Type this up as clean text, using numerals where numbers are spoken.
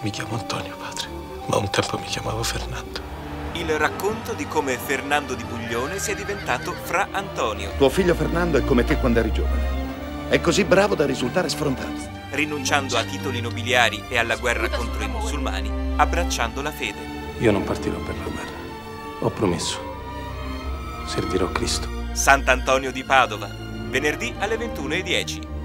Mi chiamo Antonio, padre, ma un tempo mi chiamavo Fernando. Il racconto di come Fernando di Buglione sia diventato Fra Antonio. Tuo figlio Fernando è come te quando eri giovane. È così bravo da risultare sfrontato. Rinunciando a titoli nobiliari e alla guerra contro i musulmani, abbracciando la fede. Io non partirò per la guerra. Ho promesso. Servirò Cristo. Sant'Antonio di Padova, venerdì alle 21:10.